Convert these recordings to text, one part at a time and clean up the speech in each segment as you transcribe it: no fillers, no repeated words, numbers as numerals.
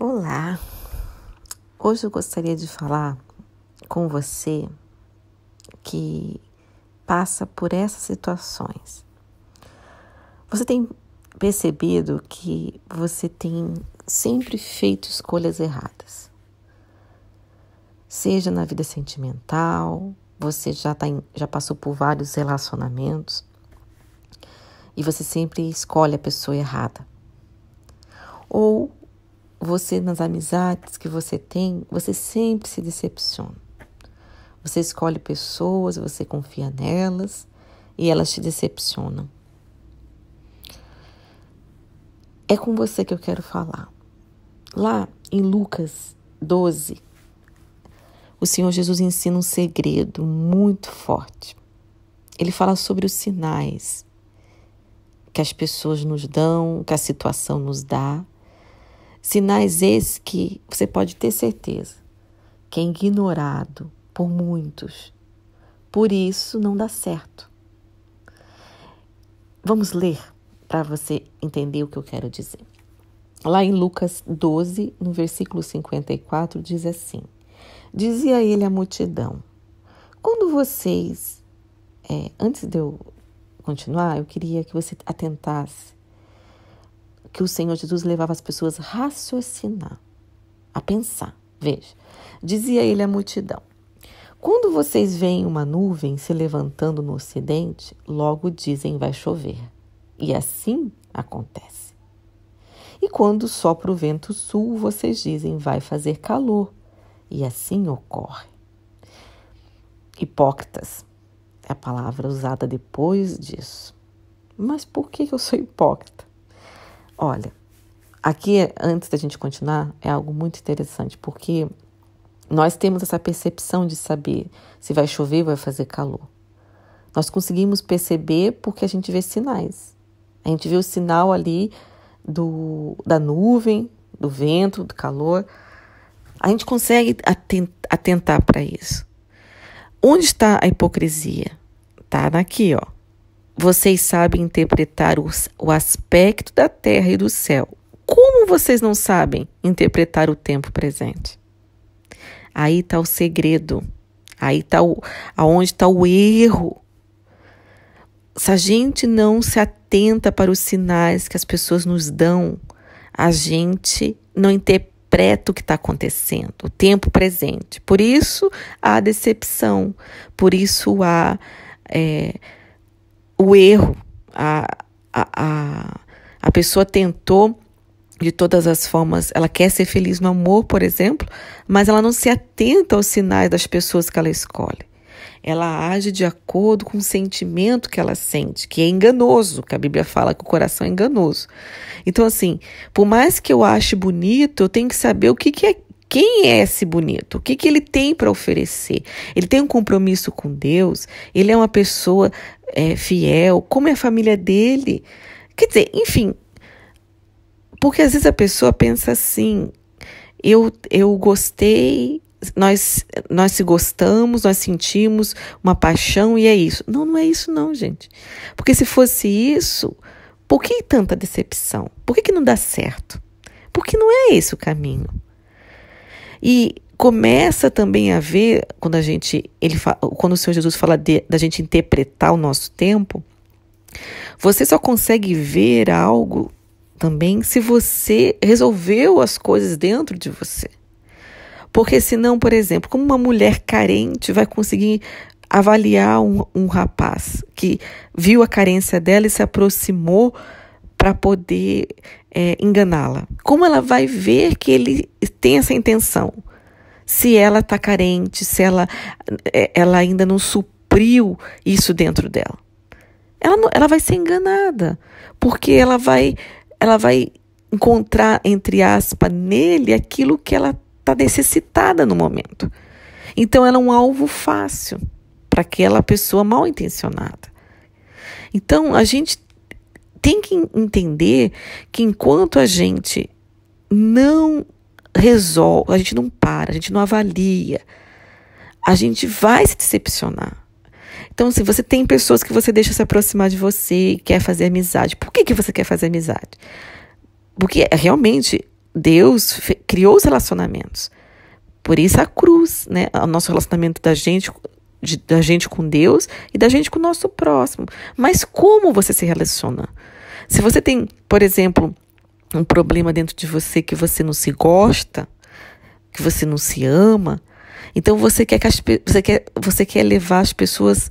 Olá, hoje eu gostaria de falar com você que passa por essas situações. Você tem percebido que você tem sempre feito escolhas erradas? Seja na vida sentimental, você já passou por vários relacionamentos e você sempre escolhe a pessoa errada. Ou você, nas amizades que você tem, você sempre se decepciona. Você escolhe pessoas, você confia nelas e elas te decepcionam. É com você que eu quero falar. Lá em Lucas 12, o Senhor Jesus ensina um segredo muito forte. Ele fala sobre os sinais que as pessoas nos dão, que a situação nos dá. Sinais esses que você pode ter certeza que é ignorado por muitos. Por isso não dá certo. Vamos ler para você entender o que eu quero dizer. Lá em Lucas 12, no versículo 54, diz assim: dizia ele à multidão: quando vocês... antes de eu continuar, eu queria que você atentasse que o Senhor Jesus levava as pessoas a raciocinar, a pensar. Veja, dizia ele à multidão: quando vocês veem uma nuvem se levantando no ocidente, logo dizem vai chover. E assim acontece. E quando sopra o vento sul, vocês dizem vai fazer calor. E assim ocorre. Hipócritas é a palavra usada depois disso. Mas por que eu sou hipócrita? Olha, aqui, antes da gente continuar, é algo muito interessante, porque nós temos essa percepção de saber se vai chover ou vai fazer calor. Nós conseguimos perceber porque a gente vê sinais. A gente vê o sinal ali da nuvem, do vento, do calor. A gente consegue atentar para isso. Onde está a hipocrisia? Está aqui, ó. Vocês sabem interpretar o aspecto da terra e do céu. Como vocês não sabem interpretar o tempo presente? Aí está o segredo. Aí está aonde está o erro. Se a gente não se atenta para os sinais que as pessoas nos dão, a gente não interpreta o que está acontecendo, o tempo presente. Por isso há decepção, por isso há o erro. A pessoa tentou de todas as formas, ela quer ser feliz no amor, por exemplo, mas ela não se atenta aos sinais das pessoas que ela escolhe. Ela age de acordo com o sentimento que ela sente, que é enganoso, que a Bíblia fala que o coração é enganoso. Então, assim, por mais que eu ache bonito, eu tenho que saber quem é esse bonito, o que ele tem para oferecer. Ele tem um compromisso com Deus, ele é uma pessoa fiel, como é a família dele. Quer dizer, enfim, porque às vezes a pessoa pensa assim, eu gostei, nós se gostamos, nós sentimos uma paixão e é isso. Não, não é isso não, gente. Porque se fosse isso, por que tanta decepção? Por que não dá certo? Porque não é esse o caminho. E começa também a ver, quando o Senhor Jesus fala da gente interpretar o nosso tempo, você só consegue ver algo também se você resolveu as coisas dentro de você. Porque senão, por exemplo, como uma mulher carente vai conseguir avaliar um rapaz que viu a carência dela e se aproximou para poder enganá-la? Como ela vai ver que ele tem essa intenção? Se ela está carente, se ela ainda não supriu isso dentro dela. Ela vai ser enganada, porque ela vai encontrar, entre aspas, nele aquilo que ela está necessitada no momento. Então, ela é um alvo fácil para aquela pessoa mal intencionada. Então, a gente tem que entender que enquanto a gente não resolve, a gente não para, a gente não avalia, a gente vai se decepcionar. Então, se você tem pessoas que você deixa se aproximar de você, quer fazer amizade, por que você quer fazer amizade? Porque realmente Deus criou os relacionamentos. Por isso a cruz, né? O nosso relacionamento da gente com Deus e da gente com o nosso próximo. Mas como você se relaciona? Se você tem, por exemplo, um problema dentro de você que você não se gosta, que você não se ama, então você quer levar as pessoas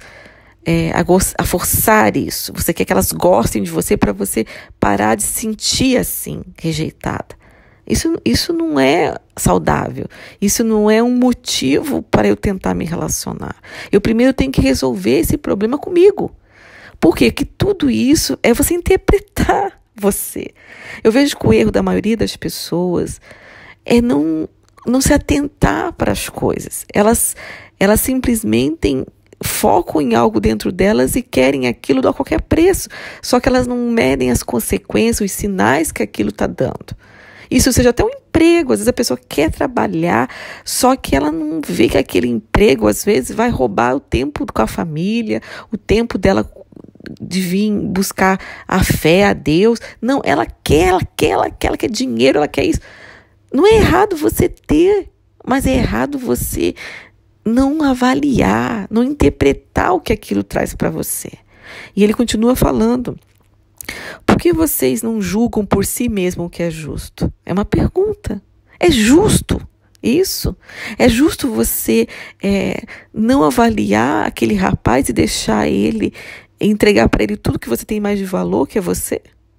a forçar isso. Você quer que elas gostem de você para você parar de se sentir assim, rejeitada. Isso não é saudável. Isso não é um motivo para eu tentar me relacionar. Eu primeiro tenho que resolver esse problema comigo. Por quê? Porque tudo isso é você interpretar você. Eu vejo que o erro da maioria das pessoas é não se atentar para as coisas. Elas simplesmente focam em algo dentro delas e querem aquilo a qualquer preço. Só que elas não medem as consequências, os sinais que aquilo está dando. Isso seja até um emprego, às vezes a pessoa quer trabalhar, só que ela não vê que aquele emprego, às vezes, vai roubar o tempo com a família, o tempo dela de vir buscar a fé a Deus. Não, ela quer dinheiro, ela quer isso. Não é errado você ter, mas é errado você não avaliar, não interpretar o que aquilo traz para você. E ele continua falando: por que vocês não julgam por si mesmos o que é justo? É uma pergunta. É justo isso? É justo você não avaliar aquele rapaz e deixar ele, entregar para ele tudo que você tem mais de valor, que é você?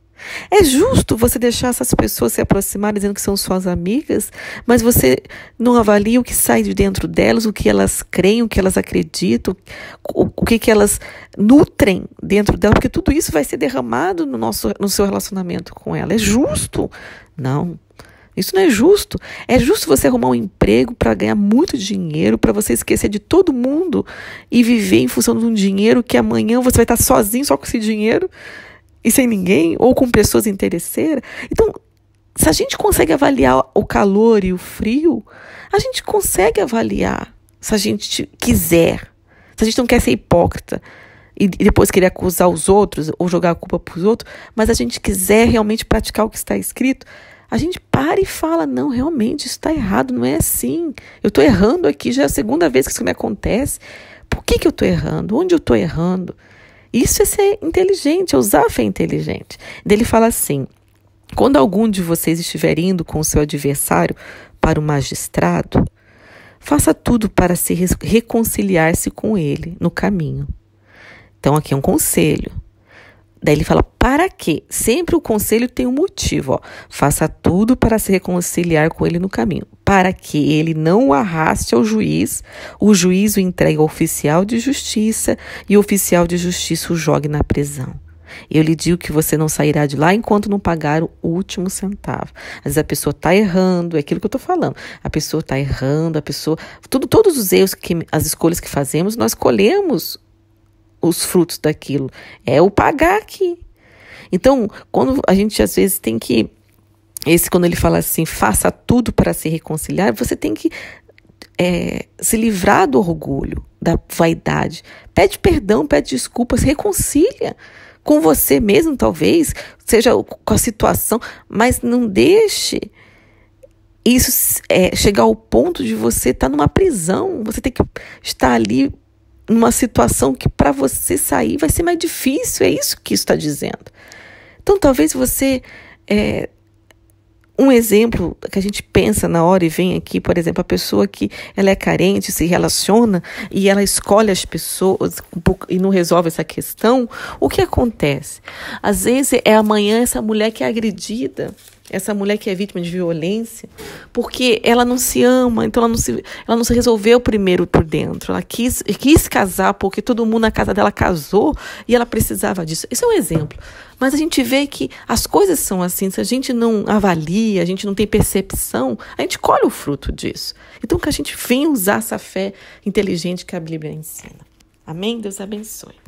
É justo você deixar essas pessoas se aproximarem dizendo que são suas amigas, mas você não avalia o que sai de dentro delas, o que elas creem, o que elas acreditam, o que elas nutrem dentro delas, porque tudo isso vai ser derramado no seu relacionamento com ela. É justo? Não. Isso não é justo. É justo você arrumar um emprego para ganhar muito dinheiro, para você esquecer de todo mundo e viver em função de um dinheiro que amanhã você vai estar sozinho só com esse dinheiro e sem ninguém, ou com pessoas interesseiras. Então, se a gente consegue avaliar o calor e o frio, a gente consegue avaliar se a gente quiser. Se a gente não quer ser hipócrita e depois querer acusar os outros ou jogar a culpa para os outros, mas a gente quiser realmente praticar o que está escrito, a gente para e fala: não, realmente, isso está errado, não é assim. Eu estou errando aqui, já é a segunda vez que isso me acontece. Por que eu estou errando? Onde eu estou errando? Isso é ser inteligente, é usar a fé inteligente. Ele fala assim: quando algum de vocês estiver indo com o seu adversário para o magistrado, faça tudo para se reconciliar-se com ele no caminho. Então aqui é um conselho. Daí ele fala: para quê? Sempre o conselho tem um motivo. Faça tudo para se reconciliar com ele no caminho. Para que ele não o arraste ao juiz, o juiz o entregue ao oficial de justiça e o oficial de justiça o jogue na prisão. Eu lhe digo que você não sairá de lá enquanto não pagar o último centavo. Às vezes a pessoa está errando, é aquilo que eu estou falando. A pessoa está errando, todos os erros, as escolhas que fazemos, nós colhemos os frutos daquilo. É o pagar aqui. Então, quando a gente às vezes tem que... quando ele fala assim, faça tudo para se reconciliar, você tem que se livrar do orgulho, da vaidade. Pede perdão, pede desculpas, reconcilia com você mesmo, talvez, seja com a situação, mas não deixe isso chegar ao ponto de você estar numa prisão. Você tem que estar ali numa situação que para você sair vai ser mais difícil. É isso que isso está dizendo. Então, talvez você... um exemplo que a gente pensa na hora e vem aqui, por exemplo, a pessoa que ela é carente, se relaciona e ela escolhe as pessoas e não resolve essa questão, o que acontece? Às vezes amanhã essa mulher que é agredida, essa mulher que é vítima de violência, porque ela não se ama, então ela não se resolveu primeiro por dentro. Ela quis casar porque todo mundo na casa dela casou e ela precisava disso. Esse é um exemplo. Mas a gente vê que as coisas são assim. Se a gente não avalia, a gente não tem percepção, a gente colhe o fruto disso. Então que a gente venha usar essa fé inteligente que a Bíblia ensina. Amém? Deus abençoe.